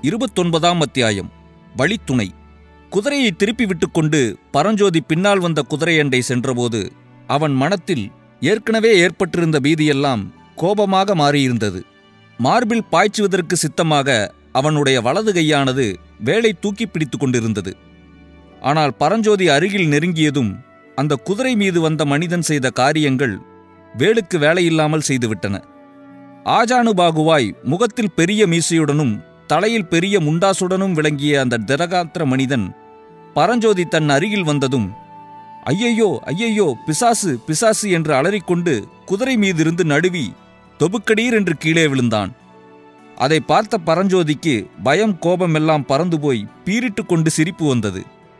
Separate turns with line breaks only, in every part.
29ஆம் அத்தியாயம். வழித்துணை. குதிரையை திருப்பி விட்டுக்கொண்டு பரஞ்சோதி பின்னால் வந்த குதிரையண்டை சென்றபோது அவன் மனத்தில் ஏற்கனவே ஏற்பட்டிருந்த பீதியெல்லாம் கோபமாக மாறியிருந்தது. மார்பில் பாய்ச்சுவதற்கு சித்தமாக அவனுடைய வலது கையானது வேலை தூக்கி பிடித்து கொண்டிருந்தது. ஆனால் பரஞ்சோதி அருகில் நெருங்கியதும் அந்த குதிரை மீது வந்த மனிதன் செய்த காரியங்கள் வேலுக்கு வேலையில்லாமல் செய்துவிட்டன. ஆஜானுபாகுவாய் முகத்தில் பெரிய மீசையுடனும் தலையில் பெரிய முண்டாசுடனும் விளங்கிய அந்த திரகாத்திர மனிதன் பரஞ்சோதி தன் அருகில் வந்ததும் ஐயையோ ஐயையோ பிசாசு பிசாசு என்று அலறிக்கொண்டு குதிரை மீதிருந்து நடுவி தொபுக்கடீர் என்று கீழே விழுந்தான். அதை பார்த்த பரஞ்சோதிக்கு பயம் கோபமெல்லாம் பறந்து போய் பீரிட்டு கொண்டு சிரிப்பு வந்தது.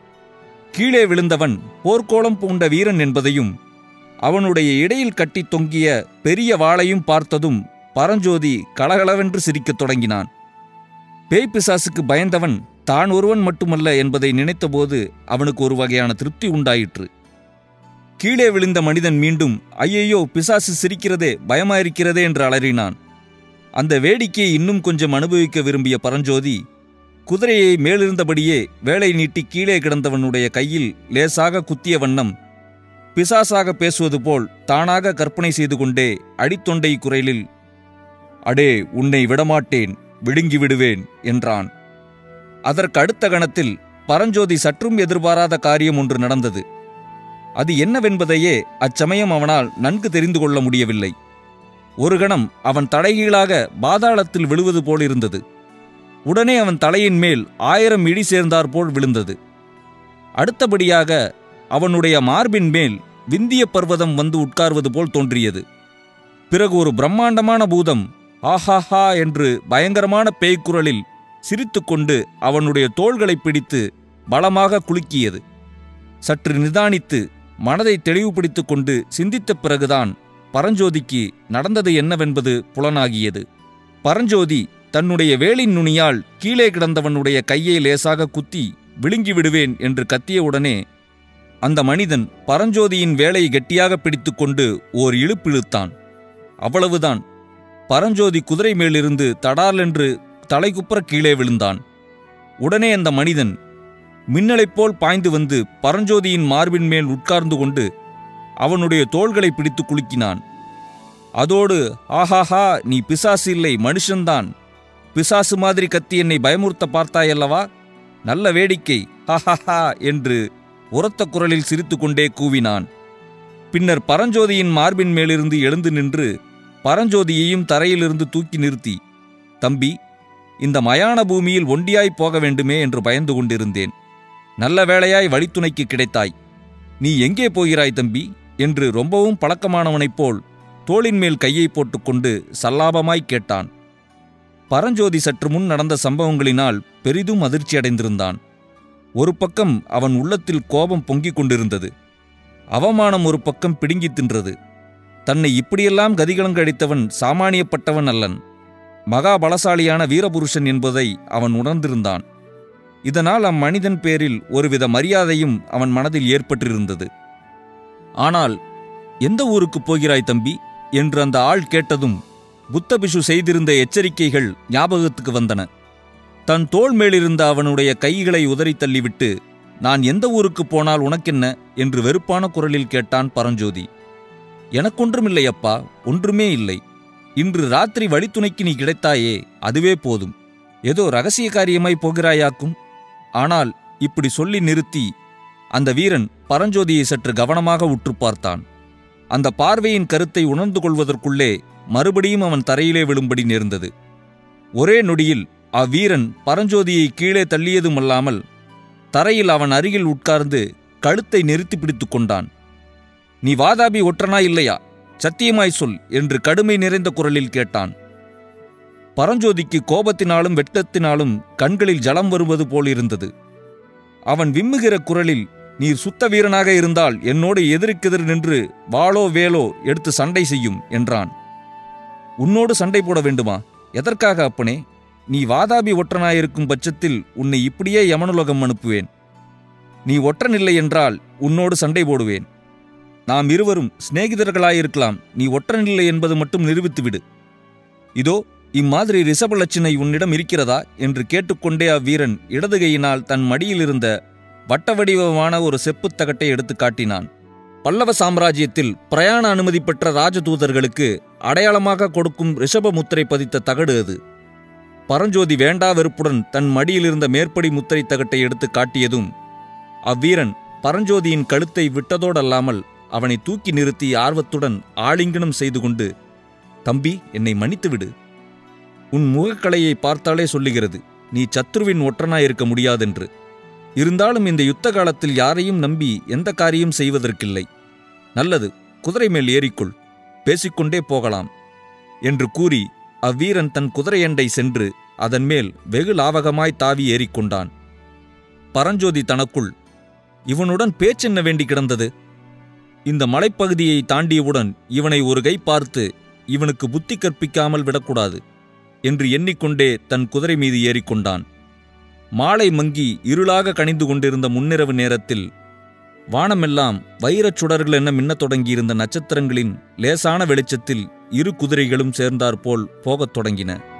கீழே விழுந்தவன் போர்க்கோளம் பூண்ட வீரன் என்பதையும் அவனுடைய இடையில் கட்டி தொங்கிய பெரிய வாளையும் பார்த்ததும் பரஞ்சோதி கலகலவென்று சிரிக்கத் தொடங்கினான். பேய் பிசாசுக்கு பயந்தவன் தான் ஒருவன் மட்டுமல்ல என்பதை நினைத்தபோது அவனுக்கு ஒரு வகையான திருப்தி உண்டாயிற்று. கீழே விழுந்த மனிதன் மீண்டும் ஐயையோ பிசாசு சிரிக்கிறதே பயமாயிருக்கிறதே என்று அலறினான். அந்த வேடிக்கையை இன்னும் கொஞ்சம் அனுபவிக்க விரும்பிய பரஞ்சோதி குதிரையை மேலிருந்தபடியே வேலை நீட்டி கீழே கிடந்தவனுடைய கையில் லேசாக குத்திய வண்ணம் பிசாசாக பேசுவது போல் தானாக கற்பனை செய்து கொண்டே அடித்தொண்டை குரலில் அடே உன்னை விடமாட்டேன், விழுங்கி விடுவேன் என்றான். அதற்கு அடுத்த கணத்தில் பரஞ்சோதி சற்றும் எதிர்பாராத காரியம் ஒன்று நடந்தது. அது என்னவென்பதையே அச்சமயம் அவனால் நன்கு தெரிந்து கொள்ள முடியவில்லை. ஒரு கணம் அவன் தலைகீழாக பாதாளத்தில் விழுவது போலிருந்தது. உடனே அவன் தலையின் மேல் 1000 இடி சேர்ந்தாற்போல் விழுந்தது. அடுத்தபடியாக அவனுடைய மார்பின் மேல் விந்திய பர்வதம் வந்து உட்கார்வது போல் தோன்றியது. பிறகு ஒரு பிரம்மாண்டமான பூதம் ஆஹாஹா என்று பயங்கரமான பேய்க்குரலில் சிரித்துக்கொண்டு அவனுடைய தோள்களை பிடித்து பலமாக குலுக்கியது. சற்று நிதானித்து மனதை தெளிவுபடுத்தி கொண்டு சிந்தித்த பிறகுதான் பரஞ்சோதிக்கு நடந்தது என்னவென்பது புலனாகியது. பரஞ்சோதி தன்னுடைய வேலின் நுனியால் கீழே கிடந்தவனுடைய கையை லேசாக குத்தி விழுங்கி விடுவேன் என்று கத்தியவுடனே அந்த மனிதன் பரஞ்சோதியின் வேலையை கெட்டியாக பிடித்துக்கொண்டு ஓர் இழுப்பு இழுத்தான். அவ்வளவுதான். பரஞ்சோதி குதிரை மேலிருந்து தடாலென்று தலைகுப்புற கீழே விழுந்தான். உடனே அந்த மனிதன் மின்னலைப் போல் பாய்ந்து வந்து பரஞ்சோதியின் மார்பின் மேல் உட்கார்ந்து கொண்டு அவனுடைய தோள்களை பிடித்து குலுக்கினான். அதோடு ஆஹாஹா நீ பிசாசு இல்லை மனுஷன்தான், பிசாசு மாதிரி கத்தி என்னை பயமுறுத்த பார்த்தாயல்லவா, நல்ல வேடிக்கை, ஹஹஹா என்று உரத்த குரலில் சிரித்து கொண்டே கூவினான். பின்னர் பரஞ்சோதியின் மார்பின் மேலிருந்து எழுந்து நின்று பரஞ்சோதியையும் தரையிலிருந்து தூக்கி நிறுத்தி தம்பி, இந்த மயான பூமியில் ஒண்டியாய் போக வேண்டுமே என்று பயந்து கொண்டிருந்தேன். நல்ல வேளையாய் வழித்துணைக்கு கிடைத்தாய். நீ எங்கே போகிறாய் தம்பி என்று ரொம்பவும் பழக்கமானவனைப் போல் தோளின் மேல் கையை போட்டுக்கொண்டு சல்லாபமாய் கேட்டான். பரஞ்சோதி சற்று முன் நடந்த சம்பவங்களினால் பெரிதும் அதிர்ச்சியடைந்திருந்தான். ஒரு பக்கம் அவன் உள்ளத்தில் கோபம் பொங்கிக் கொண்டிருந்தது. அவமானம் ஒரு பக்கம் பிடுங்கி தின்றது. தன்னை இப்படியெல்லாம் கதிகலங்கடித்தவன் சாமானியப்பட்டவன் அல்லன், மகாபலசாலியான வீரபுருஷன் என்பதை அவன் உணர்ந்திருந்தான். இதனால் அம்மனிதன் பேரில் ஒருவித மரியாதையும் அவன் மனதில் ஏற்பட்டிருந்தது. ஆனால் எந்த ஊருக்குப் போகிறாய் தம்பி என்று அந்த ஆள் கேட்டதும் புத்தபிஷு செய்திருந்த எச்சரிக்கைகள் ஞாபகத்துக்கு வந்தன. தன் தோள் மேலிருந்த அவனுடைய கைகளை உதறி தள்ளிவிட்டு நான் எந்த ஊருக்குப் போனால் உனக்கென்ன என்று வெறுப்பான குரலில் கேட்டான் பரஞ்சோதி. எனக்கொன்றுமில்லை அப்பா, ஒன்றுமே இல்லை. இன்று ராத்திரி வழித்துணைக்கு நீ கிடைத்தாயே, அதுவே போதும். ஏதோ இரகசிய காரியமாய் போகிறாயாக்கும். ஆனால் இப்படி சொல்லி நிறுத்தி அந்த வீரன் பரஞ்சோதியை சற்று கவனமாக உற்று பார்த்தான். அந்த பார்வையின் கருத்தை உணர்ந்து கொள்வதற்குள்ளே மறுபடியும் அவன் தரையிலே விழும்படி நேர்ந்தது. ஒரே நொடியில் அவ்வீரன் பரஞ்சோதியை கீழே தள்ளியதுமல்லாமல் தரையில் அவன் அருகில் உட்கார்ந்து கழுத்தை நெரித்து பிடித்து கொண்டான். நீ வாதாபி ஒற்றனா இல்லையா, சத்தியமாய் சொல் என்று கடுமை நிறைந்த குரலில் கேட்டான். பரஞ்சோதிக்கு கோபத்தினாலும் வெட்கத்தினாலும் கண்களில் ஜலம் வருவது போலிருந்தது. அவன் விம்முகிற குரலில் நீர் சுத்த வீரனாக இருந்தால் என்னோடு எதிர்க்கெதிர் நின்று வாளோ வேலோ எடுத்து சண்டை செய்யும் என்றான். உன்னோடு சண்டை போட வேண்டுமா? எதற்காக அப்பனே? நீ வாதாபி ஒற்றனாயிருக்கும் பட்சத்தில் உன்னை இப்படியே யமனுலகம் அனுப்புவேன். நீ ஒற்றனில்லை என்றால் உன்னோடு சண்டை போடுவேன். நாம் இருவரும் சிநேகிதர்களாயிருக்கலாம், நீ ஒற்றனில்லை என்பது மட்டும் நிரூபித்துவிடு. இதோ இம்மாதிரி ரிஷபலட்சணை உன்னிடம் இருக்கிறதா என்று கேட்டுக்கொண்டே அவ்வீரன் இடது கையினால் தன் மடியிலிருந்த வட்ட வடிவமான ஒரு செப்புத் தகட்டை எடுத்து காட்டினான். பல்லவ சாம்ராஜ்யத்தில் பிரயாண அனுமதி பெற்ற ராஜதூதர்களுக்கு அடையாளமாக கொடுக்கும் ரிஷப முத்திரை பதித்த தகடு அது. பரஞ்சோதி வேண்டா வெறுப்புடன் தன் மடியிலிருந்த மேற்படி முத்திரை தகட்டை எடுத்து காட்டியதும் அவ்வீரன் பரஞ்சோதியின் கழுத்தை விட்டதோடல்லாமல் அவனை தூக்கி நிறுத்தி ஆர்வத்துடன் ஆலிங்கனம் செய்து கொண்டு, தம்பி, என்னை மன்னித்துவிடு. உன் முகக்கலையை பார்த்தாலே சொல்லுகிறது நீ சத்ருவின் ஒற்றனாயிருக்க முடியாதென்று. இருந்தாலும் இந்த யுத்த காலத்தில் யாரையும் நம்பி எந்த காரியம் செய்வதற்கில்லை. நல்லது, குதிரை மேல் ஏறிக்கொள், பேசிக்கொண்டே போகலாம் என்று கூறி அவ்வீரன் தன் குதிரையண்டை சென்று அதன் மேல் வெகு லாவகமாய் தாவி ஏறிக்கொண்டான். பரஞ்சோதி தனக்குள், இவனுடன் பேச்சென்ன வேண்டி கிடந்தது? இந்த மலைப்பகுதியை தாண்டியவுடன் இவனை ஒரு கை பார்த்து இவனுக்கு புத்தி கற்பிக்காமல் விடக்கூடாது என்று எண்ணிக்கொண்டே தன் குதிரை மீது ஏறிக்கொண்டான். மாலை மங்கி இருளாக கணிந்து கொண்டிருந்த முன்னிரவு நேரத்தில் வானமெல்லாம் வைரச் சுடர்கள் என மின்னத் தொடங்கியிருந்த நட்சத்திரங்களின் லேசான வெளிச்சத்தில் இரு குதிரைகளும் சேர்ந்தாற்போல் போகத் தொடங்கின.